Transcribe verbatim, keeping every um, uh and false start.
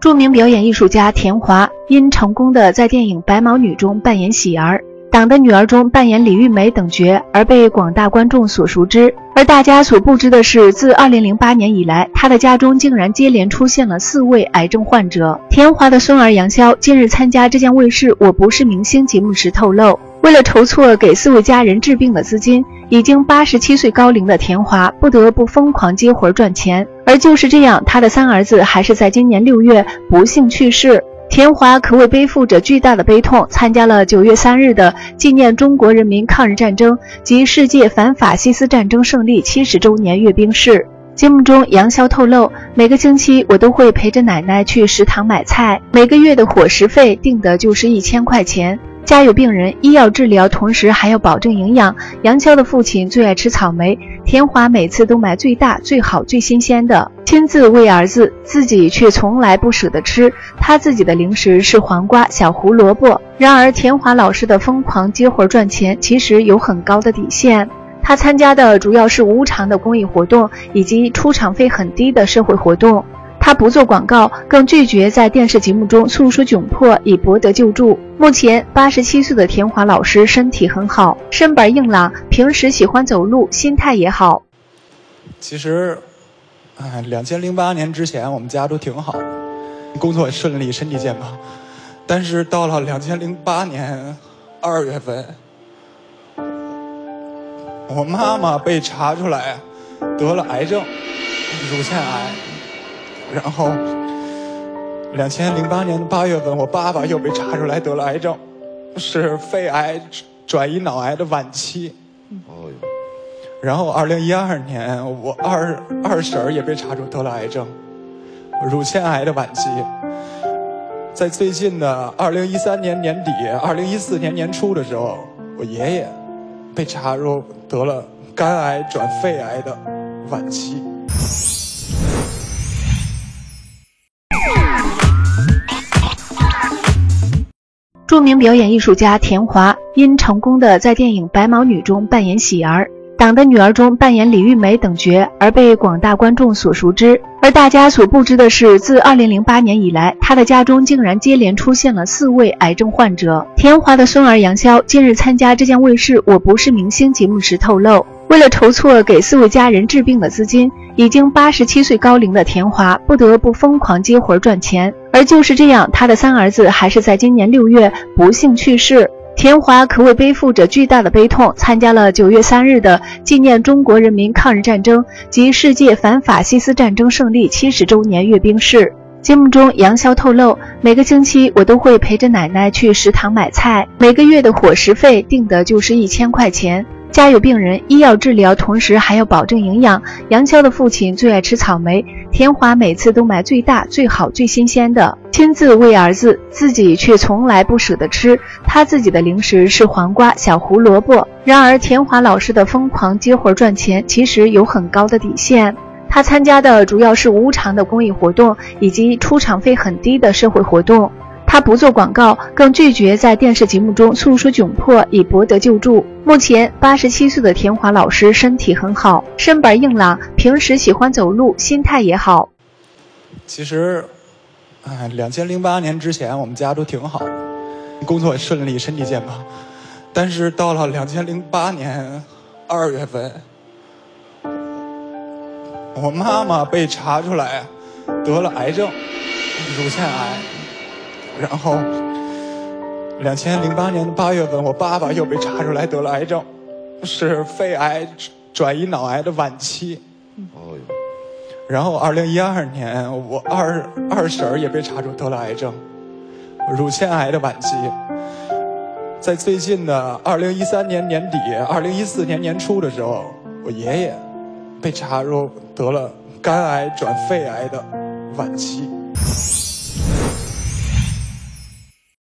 著名表演艺术家田华因成功的在电影《白毛女》中扮演喜儿，党的女儿中扮演李玉梅等角而被广大观众所熟知。而大家所不知的是，自二零零八年以来，他的家中竟然接连出现了四位癌症患者。田华的孙儿杨潇近日参加浙江卫视《我不是明星》节目时透露，为了筹措给四位家人治病的资金，已经八十七岁高龄的田华不得不疯狂接活赚钱。而就是这样，他的三儿子还是在今年六月不幸去世。田华可谓背负着巨大的悲痛，参加了九月三日的纪念中国人民抗日战争及世界反法西斯战争胜利七十周年阅兵式。节目中，杨潇透露，每个星期我都会陪着奶奶去食堂买菜，每个月的伙食费定的就是一千块钱。家有病人，医药治疗，同时还要保证营养。杨潇的父亲最爱吃草莓，田华每次都买最大、最好、最新鲜的，亲自喂儿子，自己却从来不舍得吃。他自己的零食是黄瓜、小胡萝卜。然而，田华老师的疯狂接活赚钱其实有很高的底线。他参加的主要是无偿的公益活动以及出场费很低的社会活动。他不做广告，更拒绝在电视节目中诉说窘迫以博得救助。目前八十七岁的田华老师身体很好，身板硬朗，平时喜欢走路，心态也好。 其实哎，两千零八年之前我们家都挺好，工作顺利，身体健康。但是到了两千零八年二月份，我妈妈被查出来得了癌症，乳腺癌。然后，两千零八年八月份，我爸爸又被查出来得了癌症，是肺癌转移脑癌的晚期。哦哟。然后，二零一二年，我二二婶也被查出得了癌症，乳腺癌的晚期。在最近的二零一三年年底、二零一四年年初的时候，我爷爷被查出得了肝癌转肺癌的晚期。 著名表演艺术家田华因成功的在电影《白毛女》中扮演喜儿，党的女儿中扮演李玉梅等角而被广大观众所熟知。而大家所不知的是，自二零零八年以来，他的家中竟然接连出现了四位癌症患者。田华的孙儿杨潇近日参加浙江卫视《我不是明星》节目时透露，为了筹措给四位家人治病的资金，已经八十七岁高龄的田华不得不疯狂接活赚钱。而就是这样，他的三儿子还是在今年六月不幸去世。田华可谓背负着巨大的悲痛，参加了九月三日的纪念中国人民抗日战争及世界反法西斯战争胜利七十周年阅兵式。节目中，杨潇透露，每个星期我都会陪着奶奶去食堂买菜，每个月的伙食费定的就是一千块钱。家有病人，医药治疗，同时还要保证营养。杨潇的父亲最爱吃草莓，田华每次都买最大、最好、最新鲜的，亲自喂儿子，自己却从来不舍得吃。他自己的零食是黄瓜、小胡萝卜。然而，田华老师的疯狂接活赚钱其实有很高的底线。他参加的主要是无偿的公益活动以及出场费很低的社会活动。他不做广告，更拒绝在电视节目中诉说窘迫以博得救助。目前八十七岁的田华老师身体很好，身板硬朗，平时喜欢走路，心态也好。 其实哎，两千零八年之前我们家都挺好，工作顺利，身体健康。但是到了两千零八年二月份，我妈妈被查出来得了癌症，乳腺癌。然后，两千零八年八月份，我爸爸又被查出来得了癌症，是肺癌转移脑癌的晚期。哦哟。然后，二零一二年，我二二婶也被查出得了癌症，乳腺癌的晚期。在最近的二零一三年年底、二零一四年年初的时候，我爷爷被查出得了肝癌转肺癌的晚期。